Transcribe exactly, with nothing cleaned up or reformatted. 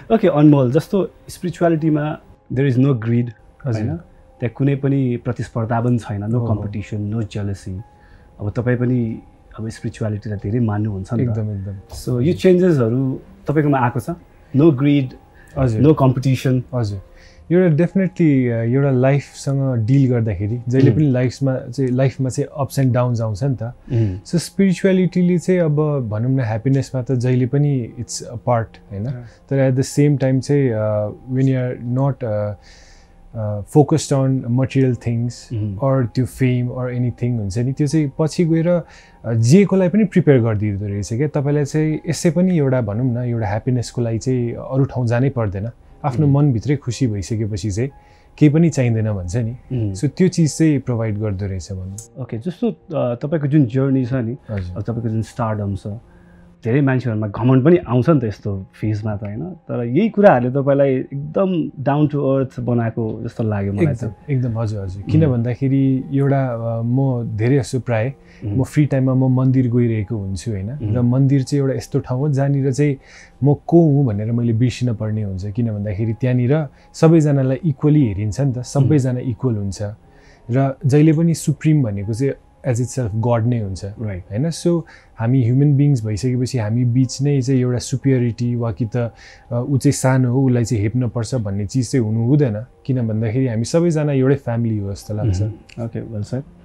okay Anmol जस्तो स्पिरिचुअलिटीमा there is no greed हैन त्यहाँ कुनै पनि प्रतिस्पर्धा पनि छैन नो कम्पिटिसन नो जेलसी अब तपाईँ पनि अब स्पिरिचुअलिटीलाई धेरै मान्नुहुन्छ नि एकदम एकदम सो यो चेन्जेसहरू तपाईँकोमा आएको छ नो ग्रीड हजुर नो कम्पिटिसन हजुर एउटा डेफिनेटली एउटा लाइफसँग डिल गर्दाखेरि जहिले पनि लाइफमा चाहिँ लाइफमा चाहिँ अप्स एन्ड डाउन्स आउँछ नि त सो स्पिरिचुअलिटीले चाहिँ अब भनौँ न ह्याप्पिनेसमा त जहिले पनि इट्स अ पार्ट होइन तर एट द सेम टाइम चाहिँ when you are not focused on material things or त्यो फेम अर एनिथिङ हुन्छ नि त्यो चाहिँ पछि गएर जेकोलाई पनि प्रिपेयर गरिदिँदो रहेछ क्या तपाईँलाई चाहिँ यसै पनि एउटा भनौँ न एउटा ह्याप्पिनेसको लागि चाहिँ अरू ठाउँ जानै पर्दैन आफ्नो मनभित्रै खुसी भइसकेपछि चाहिँ केही पनि चाहिँदैन भन्छ नि सो त्यो चिज चाहिँ प्रोभाइड गर्दो रहेछ भन्नु ओके जस्तो तपाईँको जुन जर्नी छ नि तपाईँको जुन स्टारडम छ धेरै मान्छेहरूमा घमण्ड पनि आउँछ नि त यस्तो फेजमा त होइन तर यही कुराहरूले तपाईँलाई एकदम डाउन टु अर्थ बनाएको जस्तो लाग्यो मलाई त एकदम हजुर हजुर किन भन्दाखेरि एउटा म धेरै जस्तो प्रायः म फ्री टाइममा म मन्दिर गइरहेको हुन्छु होइन र मन्दिर चाहिँ एउटा यस्तो ठाउँ हो जहाँनिर चाहिँ म को हुँ भनेर मैले बिर्सिन पर्ने हुन्छ किन भन्दाखेरि त्यहाँनिर सबैजनालाई इक्वली हेरिन्छ नि त सबैजना इक्वल हुन्छ र जहिले पनि सुप्रिम भनेको चाहिँ एज इट सेल्फ गड नै हुन्छ राइट होइन सो हामी ह्युमन बिङ्स भइसकेपछि हामी बिच नै चाहिँ एउटा सुपिरिटी वा कि त ऊ चाहिँ सानो हो उसलाई चाहिँ हेप्नुपर्छ भन्ने चिज चाहिँ हुनु हुँदैन किन भन्दाखेरि हामी सबैजना एउटै फ्यामिली हो जस्तो लाग्छ ओके वेल सर